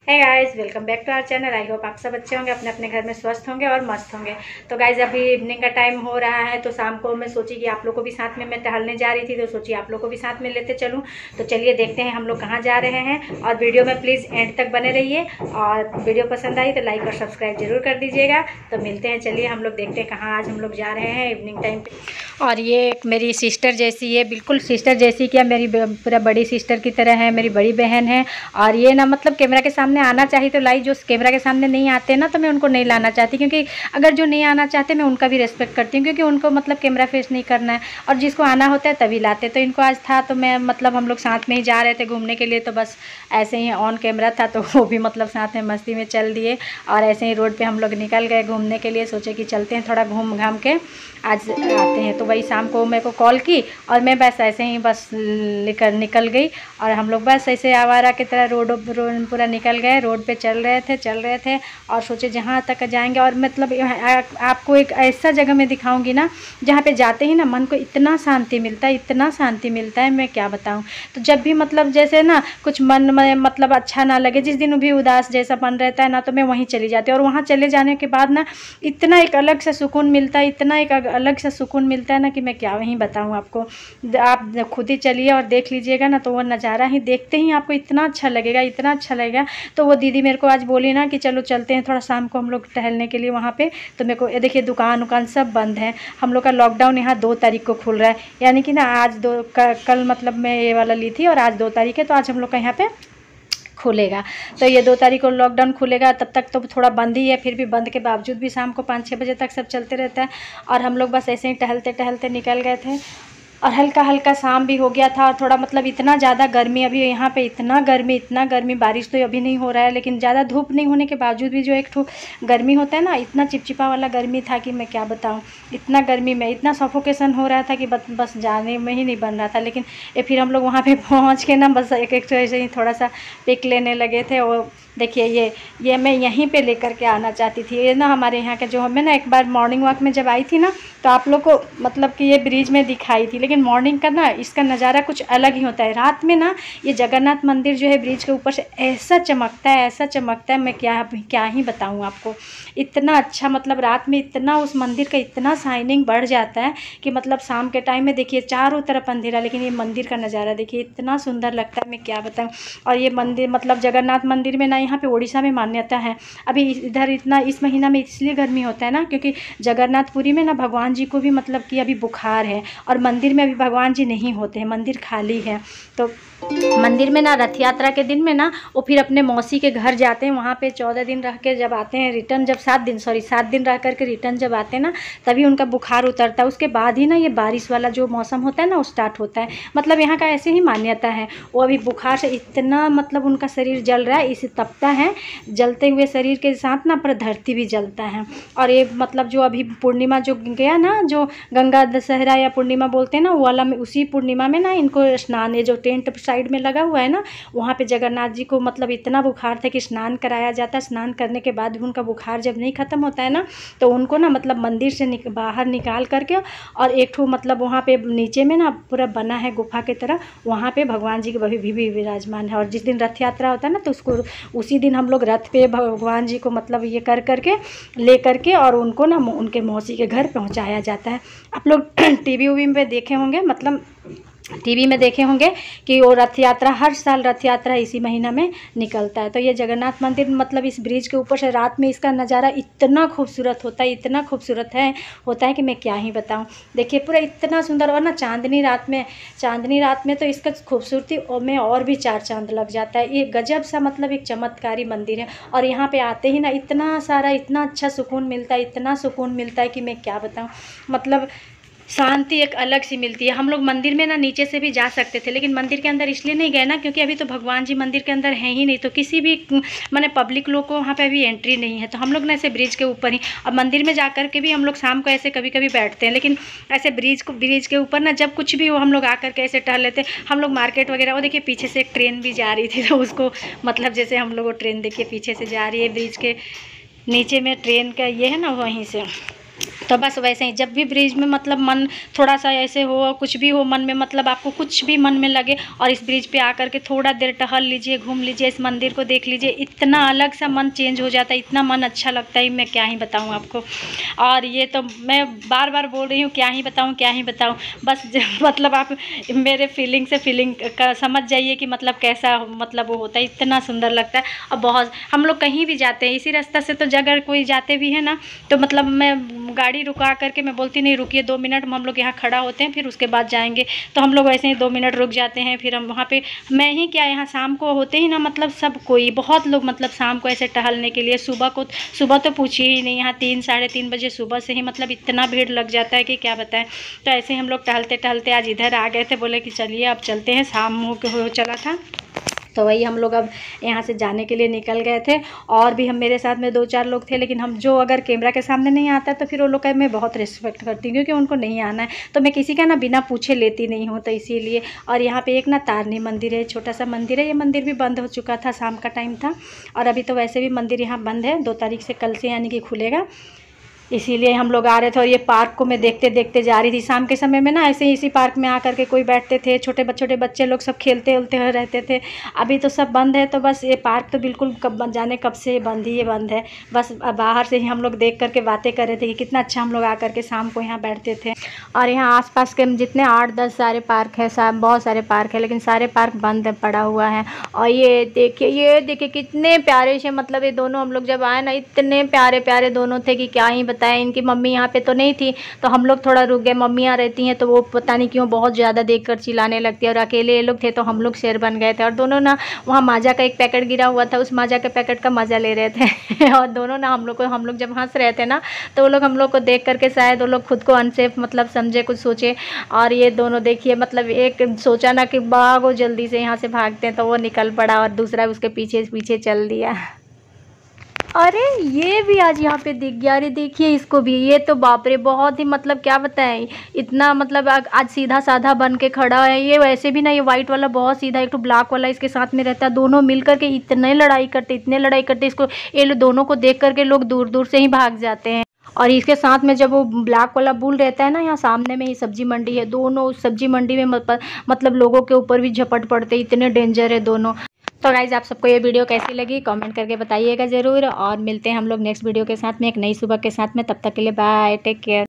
है guys, welcome back to our channel. I hope आप सब अच्छे होंगे, अपने अपने घर में स्वस्थ होंगे और मस्त होंगे। तो गाइस अभी इवनिंग का टाइम हो रहा है, तो शाम को मैं सोची कि आप लोग को भी साथ में मैं टहलने जा रही थी, तो सोची आप लोग को भी साथ में लेते चलूं। तो चलिए देखते हैं हम लोग कहाँ जा रहे हैं, और वीडियो में प्लीज़ एंड तक बने रहिए। और वीडियो पसंद आई तो लाइक और सब्सक्राइब जरूर कर दीजिएगा। तो मिलते हैं, चलिए हम लोग देखते हैं कहाँ आज हम लोग जा रहे हैं इवनिंग टाइम पे। और ये मेरी सिस्टर जैसी है, बिल्कुल सिस्टर जैसी, क्या मेरी पूरा बड़ी सिस्टर की तरह है, मेरी बड़ी बहन है। और ये ना मतलब कैमरा के सामने आना चाहिए तो लाई, जो कैमरा के सामने नहीं आते ना तो मैं उनको नहीं लाना चाहती, क्योंकि अगर जो नहीं आना चाहते मैं उनका भी रेस्पेक्ट करती हूँ, क्योंकि उनको मतलब कैमरा फेस नहीं करना है, और जिसको आना होता है तभी लाते। तो इनको आज था, तो मैं मतलब हम लोग साथ में ही जा रहे थे घूमने के लिए, तो बस ऐसे ही ऑन कैमरा था तो वो भी मतलब साथ में मस्ती में चल दिए। और ऐसे ही रोड पे हम लोग निकल गए घूमने के लिए, सोचे कि चलते हैं थोड़ा घूम घाम के आज आते हैं। तो वही शाम को मेरे को कॉल की और मैं बस ऐसे ही बस निकल गई। और हम लोग बस ऐसे आवारा की तरह रोड पूरा निकल गए, रोड पे चल रहे थे और सोचे जहाँ तक जाएंगे। और मतलब आपको एक ऐसा जगह में दिखाऊंगी ना, जहाँ पे जाते ही ना मन को इतना शांति मिलता है, इतना शांति मिलता है, मैं क्या बताऊँ। तो जब भी मतलब जैसे ना कुछ मन में मतलब अच्छा ना लगे, जिस दिन भी उदास जैसा मन रहता है ना, तो मैं वहीं चली जाती हूँ। और वहाँ चले जाने के बाद ना इतना एक अलग सा सुकून मिलता है, इतना एक अलग सा सुकून मिलता है ना कि मैं क्या वहीं बताऊँ आपको। आप खुद ही चलिए और देख लीजिएगा ना, तो वो नज़ारा ही देखते ही आपको इतना अच्छा लगेगा, इतना अच्छा लगेगा। तो वो दीदी मेरे को आज बोली ना कि चलो चलते हैं थोड़ा शाम को हम लोग टहलने के लिए वहाँ पे। तो मेरे को ये देखिए दुकान सब बंद है। हम लोग का लॉकडाउन यहाँ 2 तारीख को खुल रहा है, यानी कि ना आज कल मतलब मैं ये वाला ली थी और आज 2 तारीख है, तो आज हम लोग का यहाँ पे खुलेगा। तो ये 2 तारीख को लॉकडाउन खुलेगा, तब तक तो थोड़ा बंद ही है, फिर भी बंद के बावजूद भी शाम को 5-6 बजे तक सब चलते रहता है। और हम लोग बस ऐसे ही टहलते टहलते निकल गए थे, और हल्का हल्का शाम भी हो गया था। और थोड़ा मतलब इतना ज़्यादा गर्मी अभी यहाँ पे, इतना गर्मी, बारिश तो अभी नहीं हो रहा है, लेकिन ज़्यादा धूप नहीं होने के बावजूद भी जो एक ठो गर्मी होता है ना, इतना चिपचिपा वाला गर्मी था कि मैं क्या बताऊँ। इतना गर्मी में इतना सफोकेशन हो रहा था कि बस जाने में ही नहीं बन रहा था। लेकिन ये फिर हम लोग वहाँ पे पहुँच के ना बस एक ऐसे ही थोड़ा सा पिक लेने लगे थे। और देखिए ये मैं यहीं पे लेकर के आना चाहती थी। ये ना हमारे यहाँ के जो हमें ना एक बार मॉर्निंग वॉक में जब आई थी ना, तो आप लोग को मतलब कि ये ब्रिज में दिखाई थी, लेकिन मॉर्निंग का ना इसका नज़ारा कुछ अलग ही होता है। रात में ना ये जगन्नाथ मंदिर जो है ब्रिज के ऊपर से ऐसा चमकता है, ऐसा चमकता है, मैं क्या ही बताऊँ आपको। इतना अच्छा मतलब रात में इतना उस मंदिर का इतना शाइनिंग बढ़ जाता है कि मतलब शाम के टाइम में देखिए चारों तरफ अंधेरा, लेकिन ये मंदिर का नज़ारा देखिए इतना सुंदर लगता है, मैं क्या बताऊँ। और ये मंदिर मतलब जगन्नाथ मंदिर में ना यहाँ पे उड़ीसा में मान्यता है। अभी इधर इतना इस महीना में इसलिए गर्मी होता है ना, क्योंकि जगन्नाथपुरी में ना भगवान जी को भी मतलब कि अभी बुखार है, और मंदिर में अभी भगवान जी नहीं होते हैं, मंदिर खाली है। तो मंदिर में ना रथ यात्रा के दिन में ना वो फिर अपने मौसी के घर जाते हैं, वहाँ पे 14 दिन रह के जब आते हैं रिटर्न, जब 7 दिन रह करके रिटर्न जब आते हैं ना, तभी उनका बुखार उतरता है। उसके बाद ही ना ये बारिश वाला जो मौसम होता है ना वो स्टार्ट होता है। मतलब यहाँ का ऐसे ही मान्यता है। वो अभी बुखार से इतना मतलब उनका शरीर जल रहा है, इसे तपता है, जलते हुए शरीर के साथ ना पूरा धरती भी जलता है। और ये मतलब जो अभी पूर्णिमा जो गया ना, जो गंगा दशहरा या पूर्णिमा बोलते हैं ना, वो वाला में उसी पूर्णिमा में ना इनको स्नान, ये जो टेंट साइड में लगा हुआ है ना, वहाँ पे जगन्नाथ जी को मतलब इतना बुखार था कि स्नान कराया जाता है। स्नान करने के बाद भी उनका बुखार जब नहीं ख़त्म होता है ना, तो उनको ना मतलब मंदिर से बाहर निकाल करके, और एक ठो मतलब वहाँ पे नीचे में ना पूरा बना है गुफा की तरह, वहाँ पे भगवान जी के भी विराजमान है। और जिस दिन रथ यात्रा होता है ना, तो उसको उसी दिन हम लोग रथ पे भगवान जी को मतलब ये कर करके ले करके और उनको ना उनके मौसी के घर पहुँचाया जाता है। आप लोग टीवी उवी में देखे होंगे, मतलब टीवी में देखे होंगे कि वो रथ यात्रा, हर साल रथ यात्रा इसी महीना में निकलता है। तो ये जगन्नाथ मंदिर मतलब इस ब्रिज के ऊपर से रात में इसका नज़ारा इतना खूबसूरत होता है, इतना खूबसूरत होता है कि मैं क्या ही बताऊं। देखिए पूरा इतना सुंदर, और ना चांदनी रात में तो इसका खूबसूरती में और भी 4 चांद लग जाता है। ये गजब सा मतलब एक चमत्कारी मंदिर है। और यहाँ पे आते ही ना इतना सारा इतना अच्छा सुकून मिलता है, इतना सुकून मिलता है कि मैं क्या बताऊँ। मतलब शांति एक अलग सी मिलती है। हम लोग मंदिर में ना नीचे से भी जा सकते थे, लेकिन मंदिर के अंदर इसलिए नहीं गए ना, क्योंकि अभी तो भगवान जी मंदिर के अंदर हैं ही नहीं, तो किसी भी माने पब्लिक लोग को वहाँ पे अभी एंट्री नहीं है। तो हम लोग ना ऐसे ब्रिज के ऊपर ही, और मंदिर में जा कर के भी हम लोग शाम को ऐसे कभी कभी बैठते हैं, लेकिन ऐसे ब्रिज के ऊपर ना जब कुछ भी हो हम लोग आकर के ऐसे टहल लेते हैं। हम लोग मार्केट वगैरह, वो देखिए पीछे से एक ट्रेन भी जा रही थी, तो उसको मतलब जैसे हम लोग वो ट्रेन देखिए पीछे से जा रही है, ब्रिज के नीचे में ट्रेन का ये है ना, वहीं से तो बस वैसे ही जब भी ब्रिज में मतलब मन थोड़ा सा ऐसे हो, कुछ भी हो मन में, मतलब आपको कुछ भी मन में लगे और इस ब्रिज पे आकर के थोड़ा देर टहल लीजिए, घूम लीजिए, इस मंदिर को देख लीजिए, इतना अलग सा मन चेंज हो जाता है, इतना मन अच्छा लगता है, मैं क्या ही बताऊं आपको। और ये तो मैं बार बार बोल रही हूँ क्या ही बताऊँ, क्या ही बताऊँ, बस मतलब आप मेरे फीलिंग से फीलिंग का समझ जाइए कि मतलब कैसा मतलब वो होता है, इतना सुंदर लगता है। और बहुत हम लोग कहीं भी जाते हैं इसी रास्ता से, तो अगर कोई जाते भी है ना, तो मतलब मैं गाड़ी रुका करके मैं बोलती नहीं रुकिए 2 मिनट, हम लोग यहाँ खड़ा होते हैं फिर उसके बाद जाएंगे, तो हम लोग वैसे ही 2 मिनट रुक जाते हैं। फिर हम वहाँ पे, मैं ही क्या, यहाँ शाम को होते ही ना मतलब सब कोई, बहुत लोग मतलब शाम को ऐसे टहलने के लिए, सुबह तो पूछिए ही नहीं, यहाँ 3 साढ़े 3 बजे सुबह से ही मतलब इतना भीड़ लग जाता है कि क्या बताएं। तो ऐसे ही हम लोग टहलते टहलते आज इधर आ गए थे, बोले कि चलिए अब चलते हैं, शाम हो चला था, तो वही हम लोग अब यहाँ से जाने के लिए निकल गए थे। और भी हम मेरे साथ में 2-4 लोग थे, लेकिन हम जो अगर कैमरा के सामने नहीं आता तो फिर वो लोग का मैं बहुत रिस्पेक्ट करती हूँ, क्योंकि उनको नहीं आना है तो मैं किसी का ना बिना पूछे लेती नहीं हूँ, तो इसीलिए। और यहाँ पे एक ना तारनी मंदिर है, छोटा सा मंदिर है, ये मंदिर भी बंद हो चुका था, शाम का टाइम था, और अभी तो वैसे भी मंदिर यहाँ बंद है, 2 तारीख से, कल से यानी कि खुलेगा, इसीलिए हम लोग आ रहे थे। और ये पार्क को मैं देखते देखते जा रही थी, शाम के समय में ना ऐसे ही इसी पार्क में आकर के कोई बैठते थे, छोटे बच्चे लोग सब खेलते उलते हुए रहते थे। अभी तो सब बंद है, तो बस ये पार्क तो बिल्कुल जाने कब से बंद ही बंद है। बस बाहर से ही हम लोग देख करके बातें कर रहे थे कि कितना अच्छा हम लोग आकर के शाम को यहाँ बैठते थे। और यहाँ आसपास के जितने 8-10 सारे पार्क है, सब बहुत सारे पार्क है, लेकिन सारे पार्क बंद पड़ा हुआ है। और ये देखिए कितने प्यारे से, मतलब ये दोनों हम लोग जब आए ना, इतने प्यारे प्यारे दोनों थे कि क्या ही बताएं। इनकी मम्मी यहाँ पे तो नहीं थी, तो हम लोग थोड़ा रुक गए, मम्मियाँ रहती हैं तो वो पता नहीं क्यों बहुत ज़्यादा देखकर चिल्लाने लगती है, और अकेले ये लोग थे तो हम लोग शेर बन गए थे। और दोनों ना वहाँ माजा का एक पैकेट गिरा हुआ था, उस माजा के पैकेट का मज़ा ले रहे थे और दोनों ना हम लोग जब हंस रहे थे ना, तो वो लोग हम लोग को देख करके शायद वो लोग खुद को अनसेफ मतलब समझे, कुछ सोचे। और ये दोनों देखिए, मतलब एक सोचा ना कि भागो जल्दी से यहाँ से भागते हैं, तो वो निकल पड़ा और दूसरा उसके पीछे पीछे चल दिया। अरे ये भी आज यहाँ पे दिख गया, अरे देखिए इसको भी, ये तो बाप रे बहुत ही मतलब क्या बताएं, इतना मतलब आज सीधा साधा बन के खड़ा है। ये वैसे भी ना, ये वाइट वाला बहुत सीधा, एक तो ब्लैक वाला इसके साथ में रहता है, दोनों मिल करके इतने लड़ाई करते इसको, ये दोनों को देख करके लोग दूर दूर से ही भाग जाते हैं। और इसके साथ में जब वो ब्लैक वाला बुल रहता है ना, यहाँ सामने में ही सब्जी मंडी है, दोनों उस सब्जी मंडी में मतलब लोगों के ऊपर भी झपट पड़ते, इतने डेंजर है दोनों। तो गाइज़ आप सबको ये वीडियो कैसी लगी कमेंट करके बताइएगा ज़रूर, और मिलते हैं हम लोग नेक्स्ट वीडियो के साथ में एक नई सुबह के साथ में। तब तक के लिए बाय, टेक केयर।